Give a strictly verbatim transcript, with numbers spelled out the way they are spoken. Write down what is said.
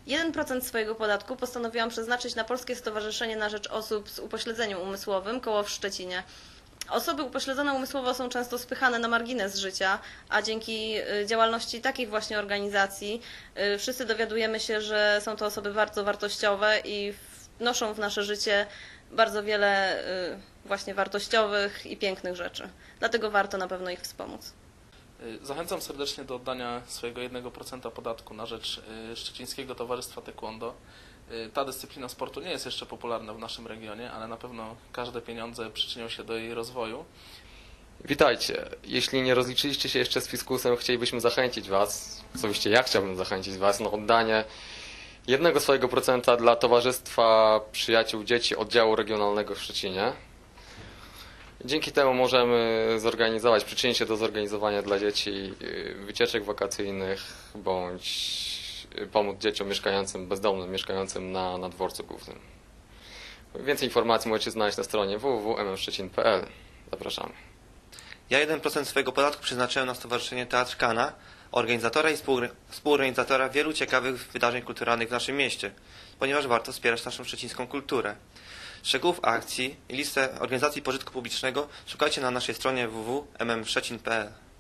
jeden procent swojego podatku postanowiłam przeznaczyć na Polskie Stowarzyszenie na Rzecz Osób z Upośledzeniem Umysłowym, koło w Szczecinie. Osoby upośledzone umysłowo są często spychane na margines życia, a dzięki działalności takich właśnie organizacji wszyscy dowiadujemy się, że są to osoby bardzo wartościowe i wnoszą w nasze życie bardzo wiele właśnie wartościowych i pięknych rzeczy. Dlatego warto na pewno ich wspomóc. Zachęcam serdecznie do oddania swojego jednego procenta podatku na rzecz Szczecińskiego Towarzystwa Taekwondo. Ta dyscyplina sportu nie jest jeszcze popularna w naszym regionie, ale na pewno każde pieniądze przyczynią się do jej rozwoju. Witajcie. Jeśli nie rozliczyliście się jeszcze z fiskusem, chcielibyśmy zachęcić Was, osobiście ja chciałbym zachęcić Was na oddanie jednego swojego procenta dla Towarzystwa Przyjaciół Dzieci Oddziału Regionalnego w Szczecinie. Dzięki temu możemy zorganizować, przyczynić się do zorganizowania dla dzieci wycieczek wakacyjnych bądź pomóc dzieciom mieszkającym, bezdomnym, mieszkającym na, na dworcu głównym. Więcej informacji możecie znaleźć na stronie w w w kropka m m szczecin kropka p l. Zapraszamy. Ja jeden procent swojego podatku przeznaczyłem na Stowarzyszenie Teatr Kana, organizatora i współorganizatora wielu ciekawych wydarzeń kulturalnych w naszym mieście, ponieważ warto wspierać naszą szczecińską kulturę. Szczegółów akcji i listę organizacji pożytku publicznego szukajcie na naszej stronie w w w kropka m m szczecin kropka p l.